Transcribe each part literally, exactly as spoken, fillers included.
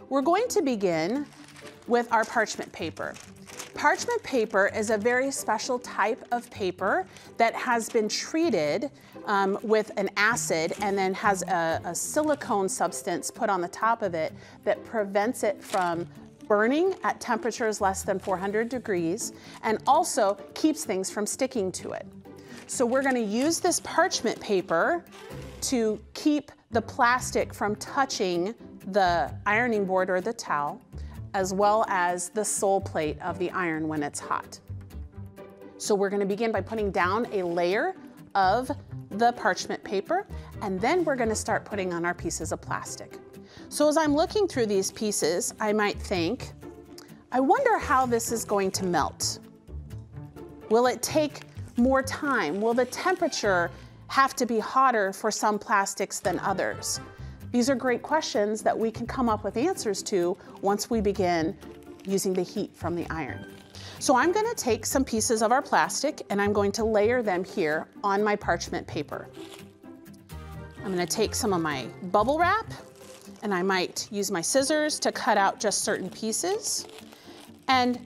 We're going to begin with our parchment paper. Parchment paper is a very special type of paper that has been treated um, with an acid and then has a, a silicone substance put on the top of it that prevents it from burning at temperatures less than four hundred degrees and also keeps things from sticking to it. So we're going to use this parchment paper to keep the plastic from touching the ironing board or the towel, as well as the sole plate of the iron when it's hot. So we're going to begin by putting down a layer of the parchment paper, and then we're going to start putting on our pieces of plastic. So as I'm looking through these pieces, I might think, I wonder how this is going to melt. Will it take more time? Will the temperature have to be hotter for some plastics than others? These are great questions that we can come up with answers to once we begin using the heat from the iron. So I'm going to take some pieces of our plastic and I'm going to layer them here on my parchment paper. I'm going to take some of my bubble wrap and I might use my scissors to cut out just certain pieces. And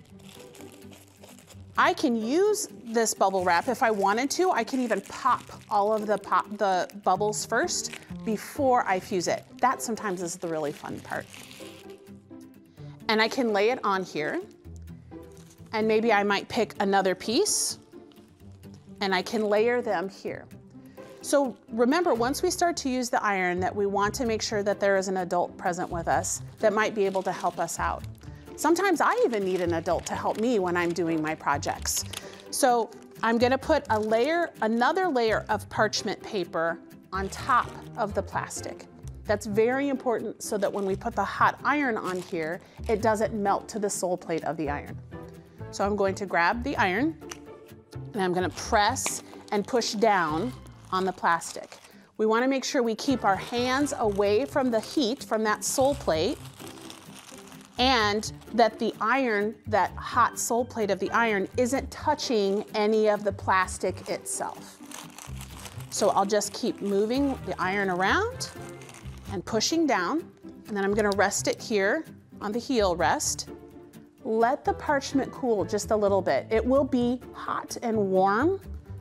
I can use this bubble wrap if I wanted to. I can even pop all of the pop the bubbles first before I fuse it. That sometimes is the really fun part. And I can lay it on here. And maybe I might pick another piece and I can layer them here. So remember, once we start to use the iron, that we want to make sure that there is an adult present with us that might be able to help us out. Sometimes I even need an adult to help me when I'm doing my projects. So I'm gonna put a layer, another layer of parchment paper on top of the plastic. That's very important so that when we put the hot iron on here, it doesn't melt to the sole plate of the iron. So I'm going to grab the iron and I'm gonna press and push down on the plastic. We wanna make sure we keep our hands away from the heat from that sole plate and that the iron, that hot sole plate of the iron, isn't touching any of the plastic itself. So I'll just keep moving the iron around and pushing down, and then I'm gonna rest it here on the heel rest. Let the parchment cool just a little bit. It will be hot and warm.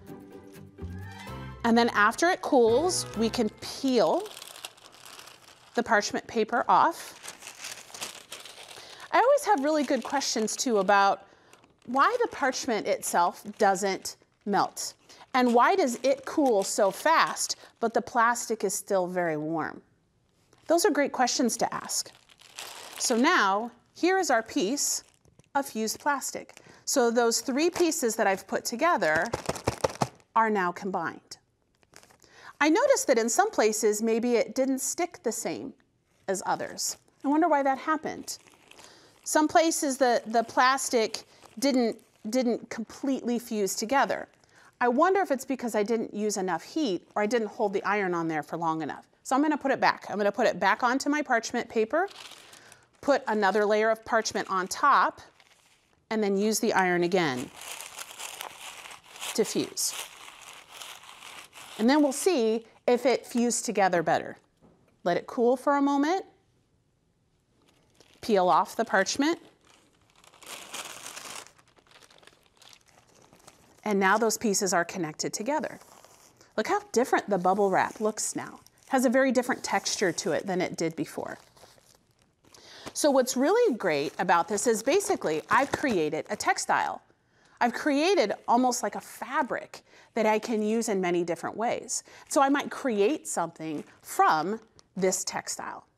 And then after it cools, we can peel the parchment paper off. I always have really good questions too about why the parchment itself doesn't melt. And why does it cool so fast, but the plastic is still very warm? Those are great questions to ask. So now, here is our piece of fused plastic. So those three pieces that I've put together are now combined. I noticed that in some places, maybe it didn't stick the same as others. I wonder why that happened. Some places the, the plastic didn't, didn't completely fuse together. I wonder if it's because I didn't use enough heat or I didn't hold the iron on there for long enough. So I'm gonna put it back. I'm gonna put it back onto my parchment paper, put another layer of parchment on top, and then use the iron again to fuse. And then we'll see if it fused together better. Let it cool for a moment. Peel off the parchment. And now those pieces are connected together. Look how different the bubble wrap looks now. It has a very different texture to it than it did before. So what's really great about this is basically I've created a textile. I've created almost like a fabric that I can use in many different ways. So I might create something from this textile.